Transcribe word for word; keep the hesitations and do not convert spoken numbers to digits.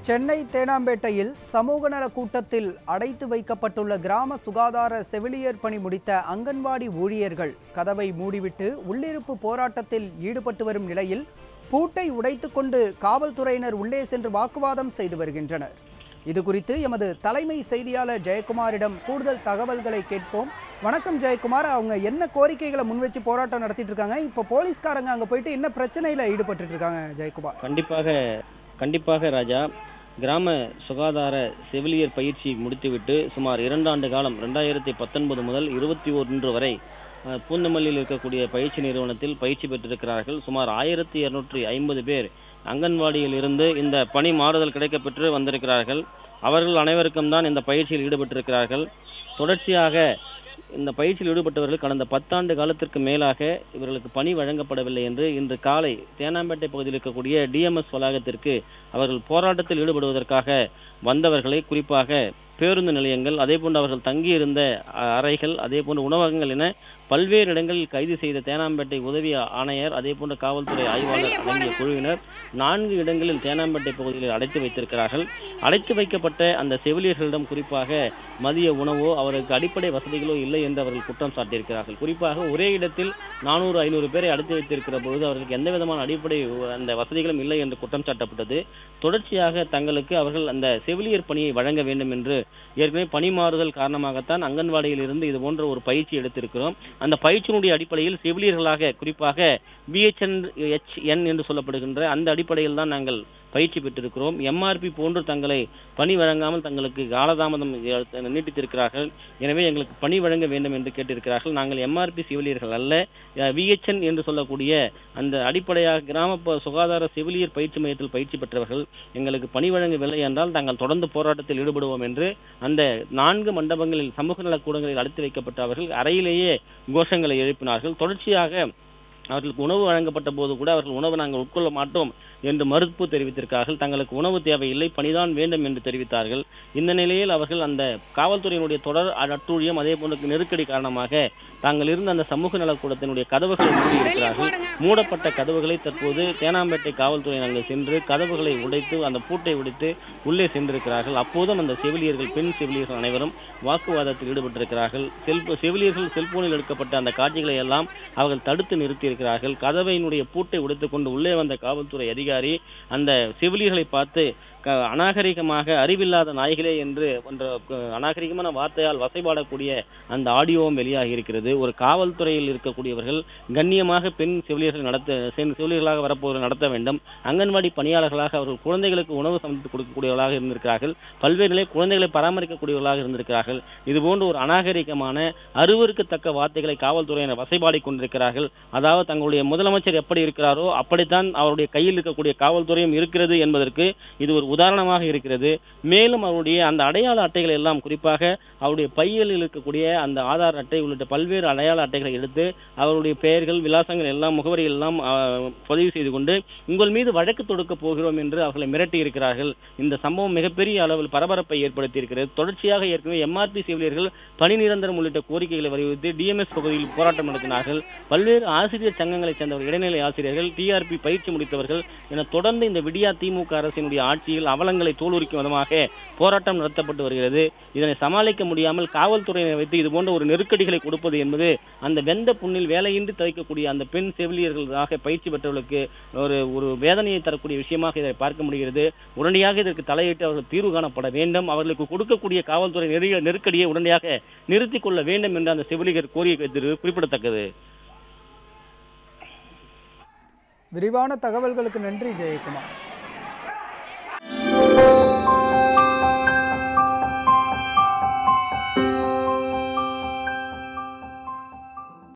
சென்னை தேனாம்பேட்டையில் சமூக நல கூட்டத்தில் அடைத்து வைக்கப்பட்டுள்ள கிராம சுகாதார செவிலியர் பணி முடித்த அங்கன்வாடி ஊழியர்கள் கதவை மூடிவிட்டு உள்ளிருப்பு போராட்டத்தில் ஈடுபட்டு வரும் நிலையில் பூட்டை உடைத்துக் கொண்டு காவல்துறையினர் உள்ளே சென்று வாக்குவாதம் செய்து வருகின்றனர். இதுகுறித்து எமது தலைமை செய்தியாளர் ஜெயக்குமாரிடம் கூடுதல் தகவல்களை கேட்போம். வணக்கம் ஜெயக்குமார், அவங்க என்ன கோரிக்கைகளை முன்வச்சு போராட்டம் நடத்திட்டு இருக்காங்க? இப்போ போலீஸ்காரங்க அங்கே போயிட்டு என்ன பிரச்சனையில் ஈடுபட்டு இருக்காங்க ஜெயக்குமார்? கண்டிப்பாக கண்டிப்பாக ராஜா, கிராம சுகாதார செவிலியர் பயிற்சி முடித்துவிட்டு சுமார் இரண்டு ஆண்டு காலம் ரெண்டாயிரத்தி பத்தொன்பது முதல் இருபத்தி ஒன்று வரை பூந்தமல்லியில் இருக்கக்கூடிய பயிற்சி நிறுவனத்தில் பயிற்சி பெற்றிருக்கிறார்கள். சுமார் ஆயிரத்தி இருநூற்றி ஐம்பது பேர் அங்கன்வாடியில் இருந்து இந்த பணி மாறுதல் கிடைக்கப்பெற்று வந்திருக்கிறார்கள். அவர்கள் அனைவருக்கும் தான் இந்த பயிற்சியில் ஈடுபட்டிருக்கிறார்கள். தொடர்ச்சியாக இந்த பயிற்சியில் ஈடுபட்டவர்கள் கடந்த பத்தாண்டு காலத்திற்கு மேலாக இவர்களுக்கு பணி வழங்கப்படவில்லை என்று இன்று காலை தேனாம்பேட்டை பகுதியில் இருக்கக்கூடிய டிஎம்எஸ் வளாகத்திற்கு அவர்கள் போராட்டத்தில் ஈடுபடுவதற்காக வந்தவர்களை, குறிப்பாக பேருந்து நிலையங்கள், அதே போன்று அவர்கள் தங்கியிருந்த அறைகள், அதே போன்று உணவகங்கள் என பல்வேறு இடங்களில் கைது செய்த தேனாம்பேட்டை உதவி ஆணையர், அதே போன்ற காவல்துறை ஆய்வாளர் அடங்கிய குழுவினர் நான்கு இடங்களில் தேனாம்பேட்டை பகுதியில் அடைத்து வைத்திருக்கிறார்கள். அடைத்து வைக்கப்பட்ட அந்த செவிலியர்களிடம் குறிப்பாக மதிய உணவோ அவருக்கு அடிப்படை வசதிகளோ இல்லை என்று அவர்கள் குற்றம் சாட்டியிருக்கிறார்கள். குறிப்பாக ஒரே இடத்தில் நானூறு ஐநூறு பேரை அடைத்து வைத்திருக்கிற பொழுது அவர்களுக்கு எந்த விதமான அடிப்படை அந்த வசதிகளும் இல்லை என்று குற்றம் சாட்டப்பட்டது. தொடர்ச்சியாக தங்களுக்கு அவர்கள் அந்த செவிலியர் பணியை வழங்க வேண்டும் என்று ஏற்கனவே பணி மாறுதல் காரணமாகத்தான் அங்கன்வாடியில் இருந்து இது போன்ற ஒரு பயிற்சி எடுத்திருக்கிறோம். அந்த பயிற்சியினுடைய அடிப்படையில் செவிலியர்களாக குறிப்பாக பிஹெச்என் ஹெச்என் என்று சொல்லப்படுகின்ற அந்த அடிப்படையில் தான் நாங்கள் பயிற்சி பெற்றிருக்கிறோம். எம்ஆர்பி போன்று தங்களை பணி வழங்காமல் தங்களுக்கு காலதாமதம் நீட்டித்திருக்கிறார்கள். எனவே எங்களுக்கு பணி வழங்க வேண்டும் என்று கேட்டிருக்கிறார்கள். நாங்கள் எம்ஆர்பி செவிலியர்கள் அல்ல, விஹெச்என் என்று சொல்லக்கூடிய அந்த அடிப்படையாக கிராம சுகாதார செவிலியர் பயிற்சி மையத்தில் பயிற்சி பெற்றவர்கள். எங்களுக்கு பணி வழங்கவில்லை என்றால் நாங்கள் தொடர்ந்து போராட்டத்தில் ஈடுபடுவோம் என்று அந்த நான்கு மண்டபங்களில் சமூக நல கூடங்களில் அடைத்து வைக்கப்பட்ட அவர்கள் அறையிலேயே கோஷங்களை எழுப்பினார்கள். தொடர்ச்சியாக அவர்களுக்கு உணவு வழங்கப்பட்ட போது கூட அவர்கள் உணவு நாங்கள் உட்கொள்ள மாட்டோம் என்று மறுப்பு தெரிவித்திருக்கிறார்கள். தங்களுக்கு உணவு தேவையில்லை, பணிதான் வேண்டும் என்று தெரிவித்தார்கள். இந்த நிலையில் அவர்கள் அந்த காவல்துறையினுடைய தொடர் அட்டூழியம், அதே போன்ற நெருக்கடி காரணமாக தாங்கள் இருந்த அந்த சமூக நலக்கூடத்தினுடைய கதவுகளை மூடியிருக்கிறார்கள். மூடப்பட்ட கதவுகளை தற்போது தேனாம்பேட்டை காவல்துறை நாங்கள் சென்று கதவுகளை உடைத்து அந்த பூட்டை உடைத்து உள்ளே சென்றிருக்கிறார்கள். அப்போதும் அந்த செவிலியர்கள், பெண் செவிலியர்கள் அனைவரும் வாக்குவாதத்தில் ஈடுபட்டிருக்கிறார்கள். செல்ப செவிலியர்கள் செல்போனில் எடுக்கப்பட்ட அந்த காட்சிகளை எல்லாம் அவர்கள் தடுத்து நிறுத்தியிருக்கிறார்கள். கதவையினுடைய பூட்டை உடைத்துக் கொண்டு உள்ளே வந்த காவல்துறை அதிகாரி அந்த செவிலியர்களை பார்த்து அநாகரிகமாக அறிவில்லாத நாய்களே என்று என்ற அநாகரிகமான வார்த்தையால் வசைபாடக்கூடிய அந்த ஆடியோவும் வெளியாகி இருக்கிறது. ஒரு காவல்துறையில் இருக்கக்கூடியவர்கள் கண்ணியமாக பெண் செவிலியர்கள் நடத்த செவிலியர்களாக வரப்போவர்கள் நடத்த வேண்டும். அங்கன்வாடி பணியாளர்களாக அவர்கள் குழந்தைகளுக்கு உணவு சமைத்து கொடுக்கக்கூடியவர்களாக இருந்திருக்கிறார்கள். பல்வேறு நிலை குழந்தைகளை பராமரிக்கக்கூடியவர்களாக இருந்திருக்கிறார்கள். இதுபோன்று ஒரு அநாகரிகமான அருவருக்கத்தக்க வார்த்தைகளை காவல்துறையினர் வசைபாடி கொண்டிருக்கிறார்கள். அதாவது தங்களுடைய முதலமைச்சர் எப்படி இருக்கிறாரோ அப்படித்தான் அவருடைய கையில் இருக்கக்கூடிய காவல்துறையும் இருக்கிறது என்பதற்கு இது ஒரு உதாரணமாக இருக்கிறது. மேலும் அவருடைய அந்த அடையாள அட்டைகள் எல்லாம், குறிப்பாக அவருடைய பையில் இருக்கக்கூடிய அந்த ஆதார் அட்டை உள்ளிட்ட பல்வேறு அடையாள அட்டைகளை எடுத்து அவருடைய பெயர்கள், விலாசங்கள் எல்லாம், முகவரிகள் எல்லாம் பதிவு செய்து கொண்டு உங்கள் மீது வழக்கு தொடுக்க போகிறோம் என்று அவர்களை மிரட்டி இருக்கிறார்கள். இந்த சம்பவம் மிகப்பெரிய அளவில் பரபரப்பை ஏற்படுத்தி இருக்கிறது. தொடர்ச்சியாக ஏற்கனவே எம்ஆர்பி செவிலியர்கள் பணி நிரந்தரம் உள்ளிட்ட கோரிக்கைகளை வலியுறுத்தி டிஎம்எஸ் பகுதியில் போராட்டம் நடத்தினார்கள். பல்வேறு ஆசிரியர் சங்கங்களை சேர்ந்தவர்கள், இடைநிலை ஆசிரியர்கள், டிஆர்பி பயிற்சி முடித்தவர்கள் என தொடர்ந்து இந்த விடியா திமுக அரசினுடைய ஆட்சியில் அவலங்களை தோலுரிக்கும் விதமாக போராட்டம் நடத்தப்பட்டு வருகிறது. இதனை சமாளிக்க முடியாமல் காவல்துறையினர் வைத்து இது போன்ற ஒரு நெருக்கடிகளை கொடுப்பது என்பது அந்த வெந்த புண்ணில் வேலையின்றி தவிக்கக்கூடிய அந்த பெண் செவிலியர்களாக பயிற்சி பெற்றவர்களுக்கு ஒரு ஒரு வேதனையை தரக்கூடிய விஷயமாக இதை பார்க்க முடிகிறது. உடனடியாக இதற்கு தலையிட்டு அவர்கள் தீர்வு காணப்பட வேண்டும். அவர்களுக்கு கொடுக்கக்கூடிய காவல்துறை நெருக்கடியை உடனடியாக நிறுத்திக் கொள்ள வேண்டும் என்று அந்த செவிலியர் கோரிக்கை குறிப்பிடத்தக்கது. விரிவான தகவல்களுக்கு நன்றி ஜெயக்குமார்.